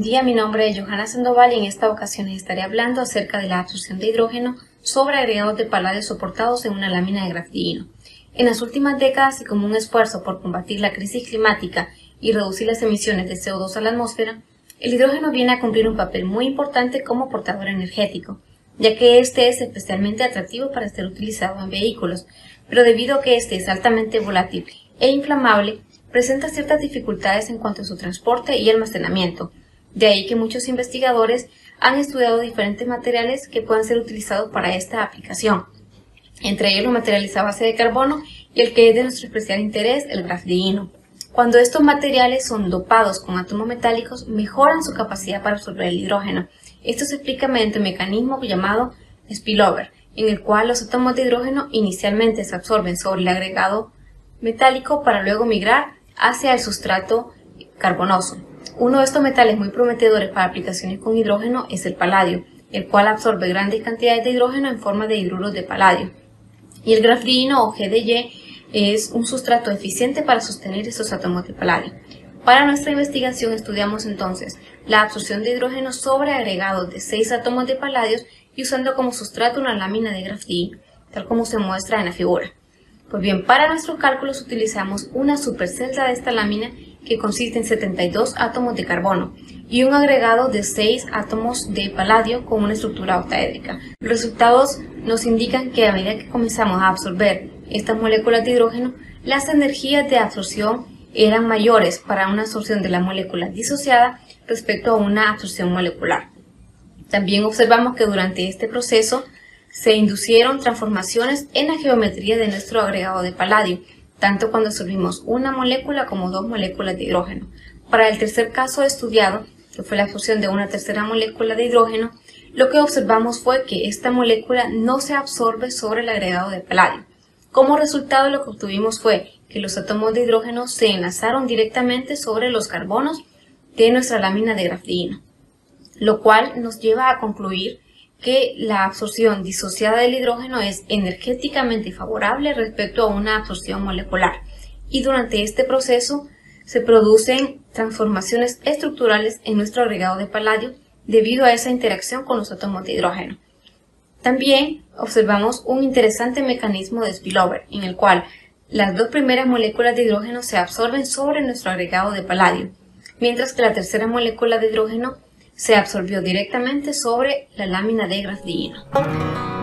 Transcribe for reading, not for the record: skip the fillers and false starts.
día, mi nombre es Johanna Sandoval y en esta ocasión les estaré hablando acerca de la absorción de hidrógeno sobre agregados de paladio soportados en una lámina de grafito. En las últimas décadas y como un esfuerzo por combatir la crisis climática y reducir las emisiones de CO2 a la atmósfera, el hidrógeno viene a cumplir un papel muy importante como portador energético, ya que este es especialmente atractivo para ser utilizado en vehículos, pero debido a que este es altamente volátil e inflamable, presenta ciertas dificultades en cuanto a su transporte y almacenamiento. De ahí que muchos investigadores han estudiado diferentes materiales que puedan ser utilizados para esta aplicación, entre ellos los materiales a base de carbono y el que es de nuestro especial interés, el grafito. Cuando estos materiales son dopados con átomos metálicos, mejoran su capacidad para absorber el hidrógeno. Esto se explica mediante un mecanismo llamado spillover, en el cual los átomos de hidrógeno inicialmente se absorben sobre el agregado metálico para luego migrar hacia el sustrato carbonoso. Uno de estos metales muy prometedores para aplicaciones con hidrógeno es el paladio, el cual absorbe grandes cantidades de hidrógeno en forma de hidruros de paladio. Y el grafito o GDY es un sustrato eficiente para sostener estos átomos de paladio. Para nuestra investigación estudiamos entonces la absorción de hidrógeno sobre agregados de 6 átomos de paladio y usando como sustrato una lámina de grafito, tal como se muestra en la figura. Pues bien, para nuestros cálculos utilizamos una supercelda de esta lámina que consiste en 72 átomos de carbono y un agregado de 6 átomos de paladio con una estructura octaédrica. Los resultados nos indican que a medida que comenzamos a absorber estas moléculas de hidrógeno, las energías de absorción eran mayores para una absorción de la molécula disociada respecto a una absorción molecular. También observamos que durante este proceso se inducieron transformaciones en la geometría de nuestro agregado de paladio, tanto cuando absorbimos una molécula como 2 moléculas de hidrógeno. Para el tercer caso estudiado, que fue la absorción de una tercera molécula de hidrógeno, lo que observamos fue que esta molécula no se absorbe sobre el agregado de paladio. Como resultado, lo que obtuvimos fue que los átomos de hidrógeno se enlazaron directamente sobre los carbonos de nuestra lámina de grafito, lo cual nos lleva a concluir que la absorción disociada del hidrógeno es energéticamente favorable respecto a una absorción molecular, y durante este proceso se producen transformaciones estructurales en nuestro agregado de paladio debido a esa interacción con los átomos de hidrógeno. También observamos un interesante mecanismo de spillover, en el cual las 2 primeras moléculas de hidrógeno se absorben sobre nuestro agregado de paladio, mientras que la tercera molécula de hidrógeno se absorbió directamente sobre la lámina de grafito.